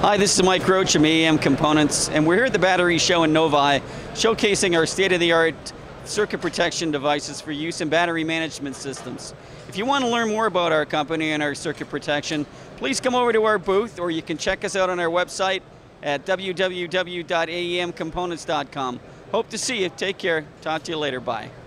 Hi, this is Mike Roach from AEM Components, and we're here at the Battery Show in Novi, showcasing our state-of-the-art circuit protection devices for use in battery management systems. If you want to learn more about our company and our circuit protection, please come over to our booth, or you can check us out on our website at www.aemcomponents.com. Hope to see you. Take care. Talk to you later. Bye.